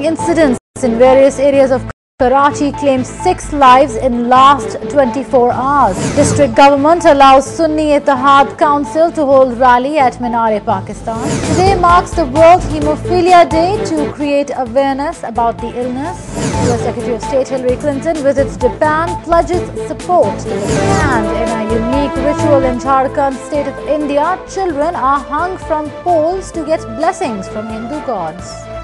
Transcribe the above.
incidents in various areas of Karachi claim 6 lives in last 24 hours. District government allows Sunni Ittihad Council to hold rally at Minar-e-Pakistan. Today marks the World Hemophilia Day to create awareness about the illness. US Secretary of State Hillary Clinton visits Japan, pledges support to the and in a unique ritual in Jharkhand, state of India, children are hung from poles to get blessings from Hindu gods.